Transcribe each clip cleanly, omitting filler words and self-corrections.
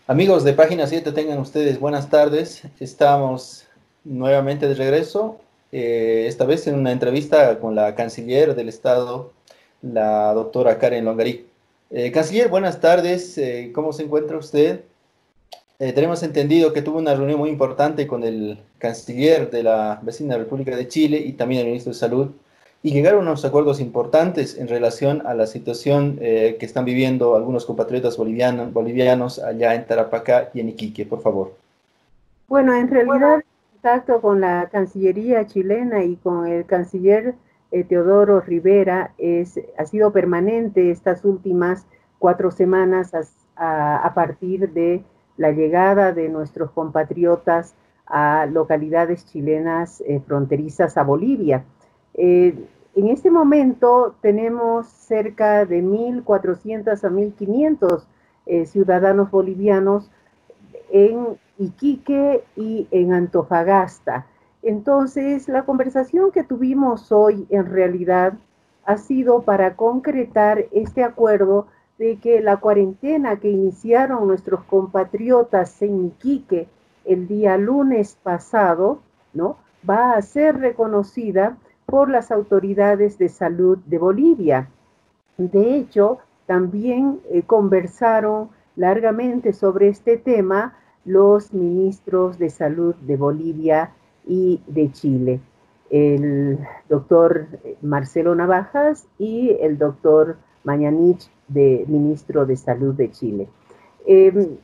Amigos de Página 7, tengan ustedes buenas tardes. Estamos nuevamente de regreso, esta vez en una entrevista con la canciller del Estado, la doctora Karen Longarí. Canciller, buenas tardes. ¿Cómo se encuentra usted? Tenemos entendido que tuvo una reunión muy importante con el canciller de la vecina República de Chile y también el ministro de Salud, y llegaron a unos acuerdos importantes en relación a la situación que están viviendo algunos compatriotas bolivianos allá en Tarapacá y en Iquique, por favor. Bueno, en realidad, el contacto con la Cancillería chilena y con el canciller Teodoro Rivera ha sido permanente estas últimas 4 semanas a partir de la llegada de nuestros compatriotas a localidades chilenas fronterizas a Bolivia. Eh, en este momento tenemos cerca de 1.400 a 1.500 ciudadanos bolivianos en Iquique y en Antofagasta. Entonces, la conversación que tuvimos hoy en realidad ha sido para concretar este acuerdo de que la cuarentena que iniciaron nuestros compatriotas en Iquique el día lunes pasado, ¿no? Va a ser reconocida por las autoridades de salud de Bolivia. De hecho, también conversaron largamente sobre este tema los ministros de salud de Bolivia y de Chile, el doctor Marcelo Navajas y el doctor Mañanich, ministro de Salud de Chile. Eh,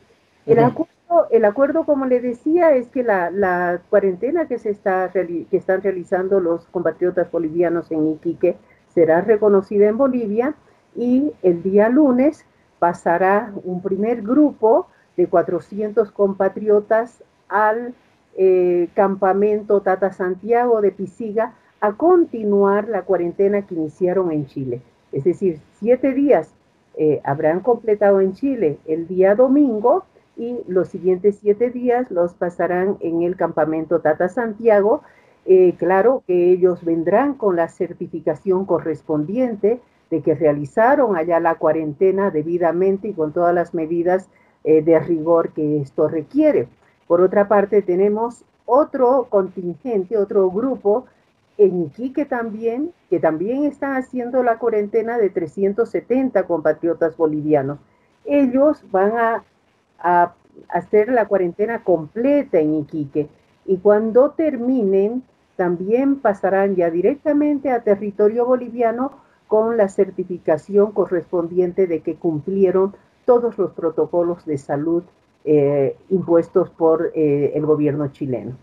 el acuerdo, como le decía, es que la cuarentena que están realizando los compatriotas bolivianos en Iquique será reconocida en Bolivia y el día lunes pasará un primer grupo de 400 compatriotas al campamento Tata Santiago de Pisiga a continuar la cuarentena que iniciaron en Chile. Es decir, 7 días habrán completado en Chile el día domingo y los siguientes 7 días los pasarán en el campamento Tata Santiago. Claro que ellos vendrán con la certificación correspondiente de que realizaron allá la cuarentena debidamente y con todas las medidas de rigor que esto requiere. Por otra parte, tenemos otro contingente, otro grupo en Iquique también, que también están haciendo la cuarentena de 370 compatriotas bolivianos. Ellos van a hacer la cuarentena completa en Iquique y cuando terminen también pasarán ya directamente a territorio boliviano con la certificación correspondiente de que cumplieron todos los protocolos de salud impuestos por el gobierno chileno.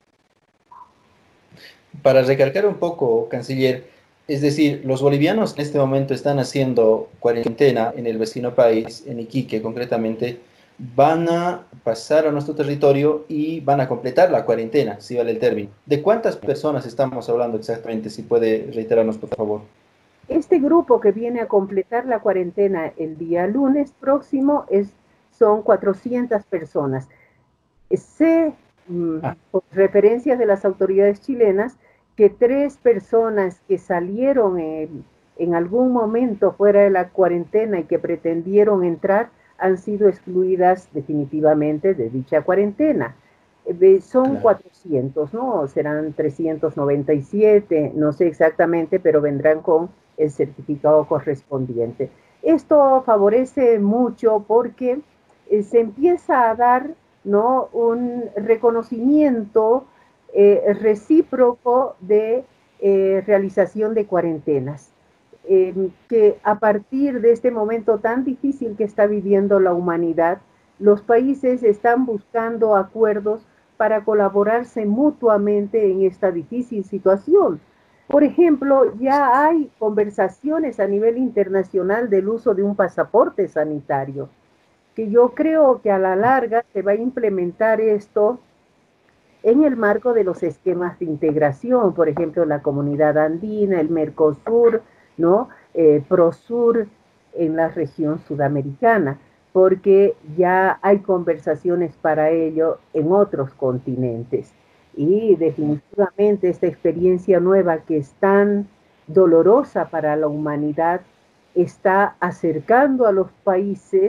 Para recalcar un poco, canciller, es decir, los bolivianos en este momento están haciendo cuarentena en el vecino país, en Iquique concretamente, van a pasar a nuestro territorio y van a completar la cuarentena, si vale el término. ¿De cuántas personas estamos hablando exactamente? Si puede reiterarnos, por favor. Este grupo que viene a completar la cuarentena el día lunes próximo son 400 personas. Sé, Ah, por referencias de las autoridades chilenas, que 3 personas que salieron en algún momento fuera de la cuarentena y que pretendieron entrar han sido excluidas definitivamente de dicha cuarentena. Son claro. 400, ¿no? Serán 397, no sé exactamente, pero vendrán con el certificado correspondiente. Esto favorece mucho porque se empieza a dar, ¿no?, un reconocimiento recíproco de realización de cuarentenas. Que a partir de este momento tan difícil que está viviendo la humanidad, los países están buscando acuerdos para colaborarse mutuamente en esta difícil situación. Por ejemplo, ya hay conversaciones a nivel internacional del uso de un pasaporte sanitario, que yo creo que a la larga se va a implementar esto en el marco de los esquemas de integración, por ejemplo, la Comunidad Andina, el Mercosur, ¿no? Prosur en la región sudamericana, porque ya hay conversaciones para ello en otros continentes. Y definitivamente esta experiencia nueva que es tan dolorosa para la humanidad está acercando a los países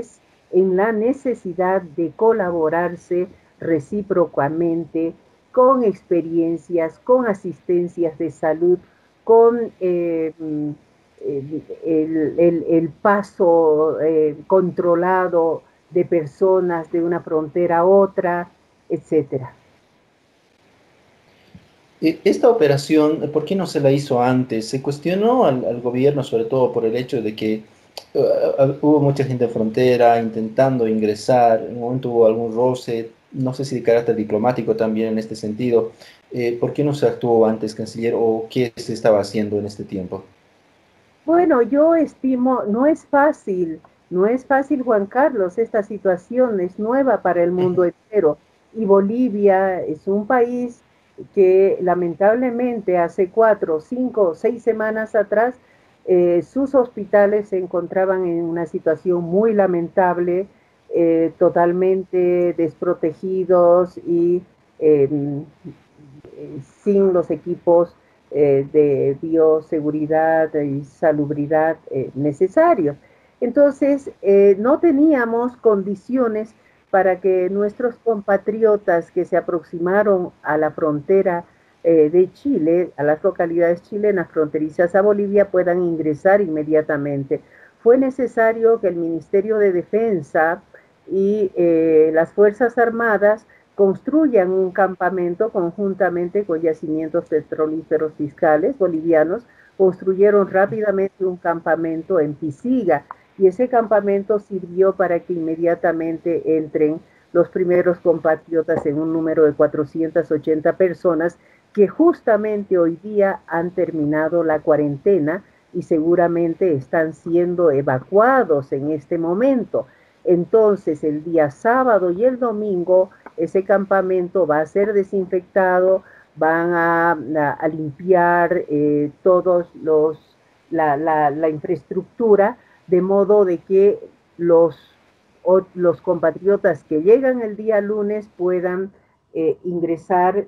en la necesidad de colaborarse recíprocamente con experiencias, con asistencias de salud, con el paso controlado de personas de una frontera a otra, etcétera. Esta operación, ¿por qué no se la hizo antes? Se cuestionó al gobierno, sobre todo por el hecho de que hubo mucha gente en frontera intentando ingresar, en un momento hubo algún roce, no sé si de carácter diplomático también en este sentido. ¿Por qué no se actuó antes, canciller, o qué se estaba haciendo en este tiempo? Bueno, yo estimo, no es fácil, Juan Carlos, esta situación es nueva para el mundo entero. Y Bolivia es un país que lamentablemente hace 4, 5, 6 semanas atrás, sus hospitales se encontraban en una situación muy lamentable, totalmente desprotegidos y eh, sin los equipos de bioseguridad y salubridad necesarios. Entonces, no teníamos condiciones para que nuestros compatriotas que se aproximaron a la frontera de Chile, a las localidades chilenas fronterizas a Bolivia, puedan ingresar inmediatamente. Fue necesario que el Ministerio de Defensa y las Fuerzas Armadas construyan un campamento conjuntamente con Yacimientos Petrolíferos Fiscales bolivianos, construyeron rápidamente un campamento en Pisiga y ese campamento sirvió para que inmediatamente entren los primeros compatriotas en un número de 480 personas que justamente hoy día han terminado la cuarentena y seguramente están siendo evacuados en este momento. Entonces, el día sábado y el domingo, ese campamento va a ser desinfectado, van a limpiar todos la infraestructura, de modo de que los compatriotas que llegan el día lunes puedan ingresar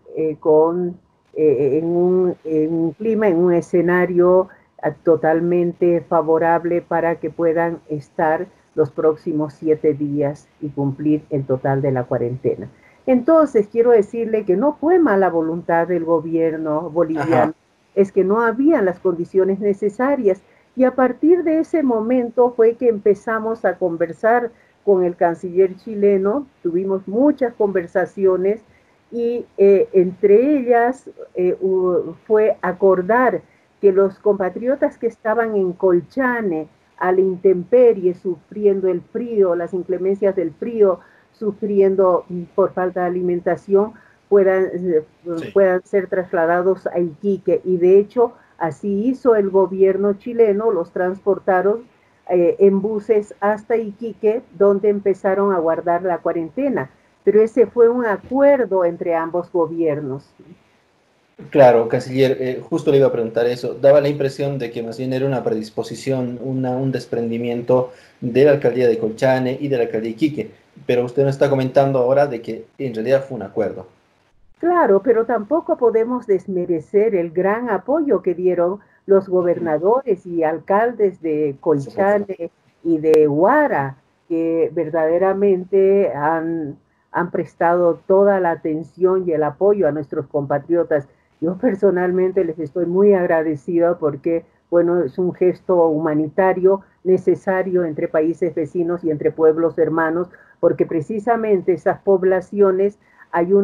en un clima, en un escenario totalmente favorable para que puedan estar los próximos 7 días y cumplir el total de la cuarentena. Entonces, quiero decirle que no fue mala voluntad del gobierno boliviano, Ajá. es que no habían las condiciones necesarias. Y a partir de ese momento fue que empezamos a conversar con el canciller chileno, tuvimos muchas conversaciones y entre ellas fue acordar que los compatriotas que estaban en Colchane, a la intemperie, sufriendo el frío, las inclemencias del frío, sufriendo por falta de alimentación, Sí. puedan ser trasladados a Iquique. Y de hecho, así hizo el gobierno chileno, los transportaron en buses hasta Iquique, donde empezaron a guardar la cuarentena. Pero ese fue un acuerdo entre ambos gobiernos. Claro, canciller, justo le iba a preguntar eso. Daba la impresión de que más bien era una predisposición, un desprendimiento de la alcaldía de Colchane y de la alcaldía de Iquique, pero usted nos está comentando ahora de que en realidad fue un acuerdo. Claro, pero tampoco podemos desmerecer el gran apoyo que dieron los Ujú. gobernadores y alcaldes de Por supuesto. Colchane y de Huara, que verdaderamente han prestado toda la atención y el apoyo a nuestros compatriotas. Yo personalmente les estoy muy agradecida porque, bueno, es un gesto humanitario necesario entre países vecinos y entre pueblos hermanos, porque precisamente esas poblaciones hay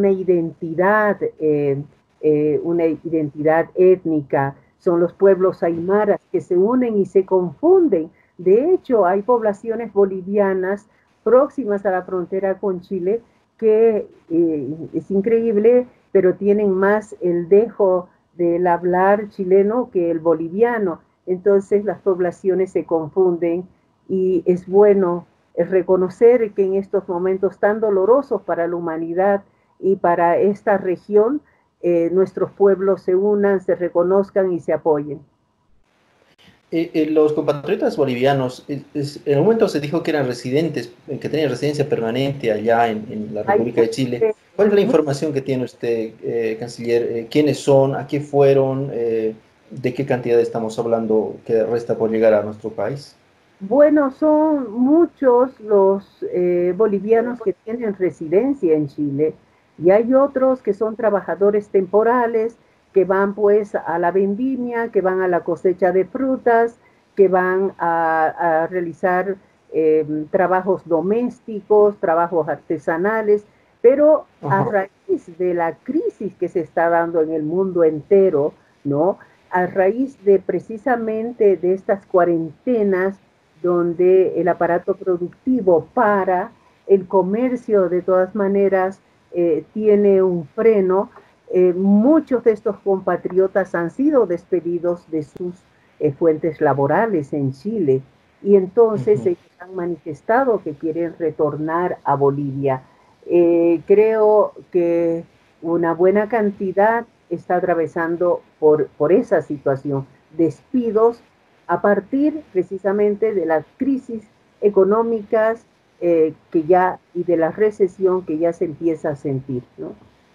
una identidad étnica, son los pueblos aymaras que se unen y se confunden. De hecho, hay poblaciones bolivianas próximas a la frontera con Chile que es increíble, pero tienen más el dejo del hablar chileno que el boliviano. Entonces las poblaciones se confunden y es bueno reconocer que en estos momentos tan dolorosos para la humanidad y para esta región nuestros pueblos se unan, se reconozcan y se apoyen. Los compatriotas bolivianos, en un momento se dijo que eran residentes, que tenían residencia permanente allá en la Hay República de Chile. ¿Cuál es la información que tiene usted, canciller? ¿Quiénes son? ¿A qué fueron? ¿De qué cantidad estamos hablando que resta por llegar a nuestro país? Bueno, son muchos los bolivianos que tienen residencia en Chile y hay otros que son trabajadores temporales, que van pues a la vendimia, que van a la cosecha de frutas, que van a realizar trabajos domésticos, trabajos artesanales, pero a Ajá. raíz de la crisis que se está dando en el mundo entero, ¿no? A raíz de precisamente de estas cuarentenas, donde el aparato productivo para, el comercio de todas maneras tiene un freno. Muchos de estos compatriotas han sido despedidos de sus fuentes laborales en Chile y entonces Ujú. ellos han manifestado que quieren retornar a Bolivia. Creo que una buena cantidad está atravesando por esa situación, despidos a partir precisamente de las crisis económicas que ya y de la recesión que ya se empieza a sentir, ¿no?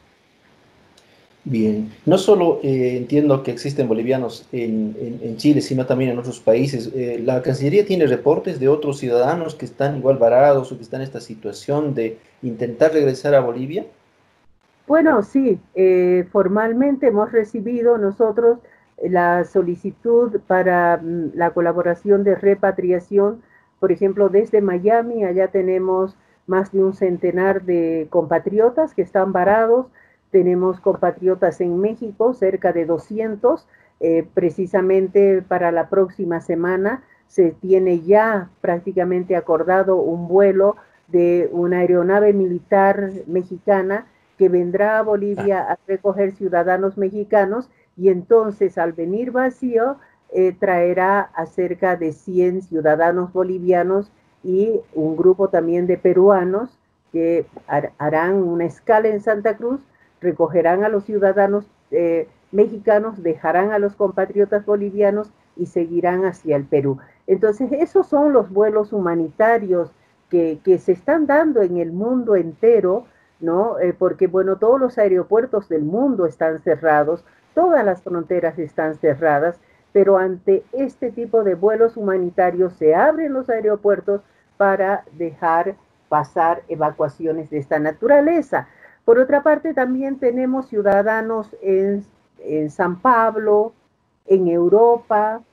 Bien, no solo entiendo que existen bolivianos en Chile, sino también en otros países. La Cancillería tiene reportes de otros ciudadanos que están igual varados o que están en esta situación de intentar regresar a Bolivia. Bueno, sí, formalmente hemos recibido nosotros la solicitud para la colaboración de repatriación, por ejemplo, desde Miami, allá tenemos más de un centenar de compatriotas que están varados, tenemos compatriotas en México, cerca de 200, precisamente para la próxima semana se tiene ya prácticamente acordado un vuelo de una aeronave militar mexicana que vendrá a Ah, Bolivia a recoger ciudadanos mexicanos y entonces al venir vacío traerá a cerca de 100 ciudadanos bolivianos y un grupo también de peruanos que harán una escala en Santa Cruz, recogerán a los ciudadanos mexicanos, dejarán a los compatriotas bolivianos y seguirán hacia el Perú. Entonces, esos son los vuelos humanitarios que se están dando en el mundo entero, ¿no? Porque, bueno, todos los aeropuertos del mundo están cerrados, todas las fronteras están cerradas, pero ante este tipo de vuelos humanitarios se abren los aeropuertos para dejar pasar evacuaciones de esta naturaleza. Por otra parte, también tenemos ciudadanos en San Pablo, en Europa,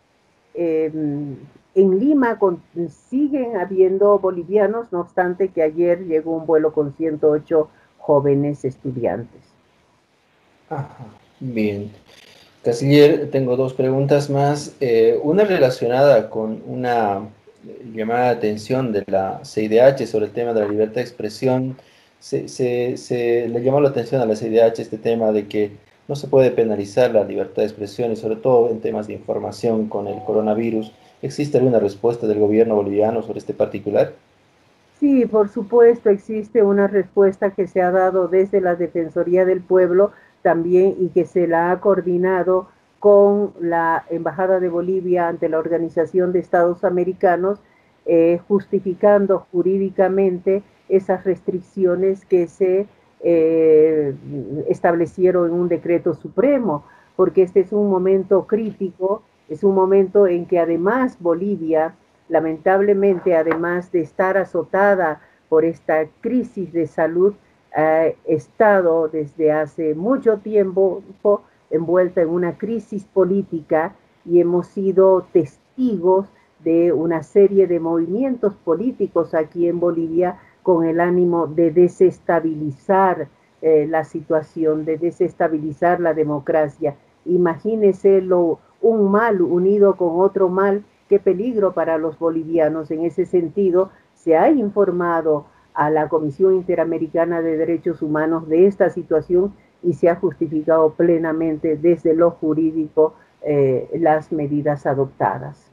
en Lima siguen habiendo bolivianos, no obstante que ayer llegó un vuelo con 108 jóvenes estudiantes. ajá. Bien. Canciller, tengo dos preguntas más. Una relacionada con una llamada de atención de la CIDH sobre el tema de la libertad de expresión. Se le llamó la atención a la CIDH este tema de que no se puede penalizar la libertad de expresión y sobre todo en temas de información con el coronavirus. ¿Existe alguna respuesta del gobierno boliviano sobre este particular? Sí, por supuesto, existe una respuesta que se ha dado desde la Defensoría del Pueblo también y que se la ha coordinado con la Embajada de Bolivia ante la Organización de Estados Americanos, justificando jurídicamente esas restricciones que se eh, establecieron en un decreto supremo, porque este es un momento crítico, es un momento en que además Bolivia lamentablemente, además de estar azotada por esta crisis de salud, ha estado desde hace mucho tiempo envuelta en una crisis política y hemos sido testigos de una serie de movimientos políticos aquí en Bolivia con el ánimo de desestabilizar la situación, de desestabilizar la democracia. Imagínese un mal unido con otro mal, qué peligro para los bolivianos. En ese sentido, se ha informado a la Comisión Interamericana de Derechos Humanos de esta situación y se ha justificado plenamente desde lo jurídico las medidas adoptadas.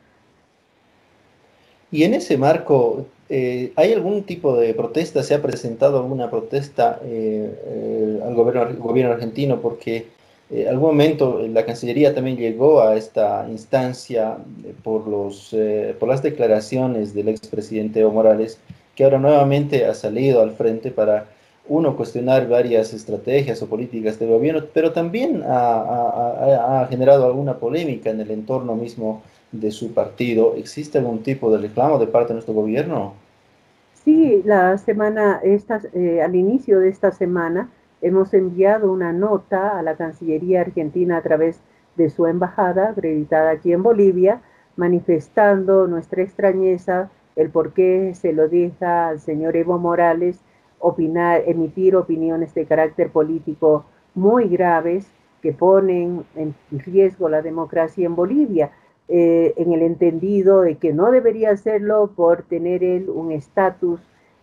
Y en ese marco, ¿hay algún tipo de protesta? ¿Se ha presentado alguna protesta al gobierno argentino? Porque algún momento la Cancillería también llegó a esta instancia por las declaraciones del expresidente Evo Morales, que ahora nuevamente ha salido al frente para, uno, cuestionar varias estrategias o políticas del gobierno, pero también ha generado alguna polémica en el entorno mismo de su partido. ¿Existe algún tipo de reclamo de parte de nuestro gobierno? Sí, al inicio de esta semana hemos enviado una nota a la Cancillería Argentina a través de su embajada acreditada aquí en Bolivia, manifestando nuestra extrañeza, el por qué se lo deja al señor Evo Morales emitir opiniones de carácter político muy graves que ponen en riesgo la democracia en Bolivia, en el entendido de que no debería hacerlo por tener él un estatus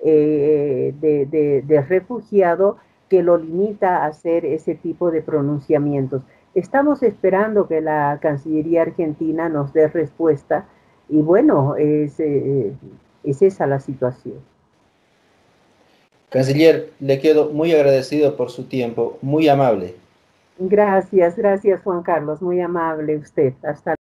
de refugiado que lo limita a hacer ese tipo de pronunciamientos. Estamos esperando que la Cancillería Argentina nos dé respuesta y bueno, es esa la situación. Canciller, le quedo muy agradecido por su tiempo, muy amable. Gracias, gracias Juan Carlos, muy amable usted. Hasta